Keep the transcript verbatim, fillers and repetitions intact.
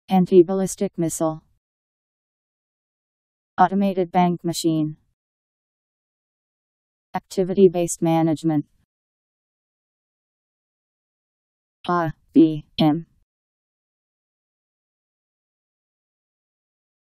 Anti-ballistic missile. Automated bank machine. Activity-based management. A B M